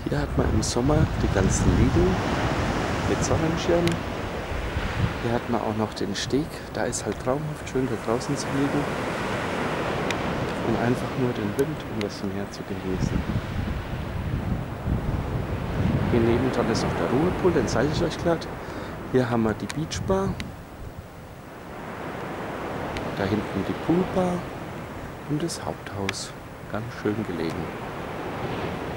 Hier hat man im Sommer die ganzen Liegen mit Sonnenschirm. Hier hat man auch noch den Steg. Da ist halt traumhaft schön, da draußen zu liegen und einfach nur den Wind und das Meer zu genießen. Hier nebendran ist auch der Ruhepool, den zeige ich euch glatt. Hier haben wir die Beachbar. Da hinten die Poolbar und das Haupthaus. Ganz schön gelegen.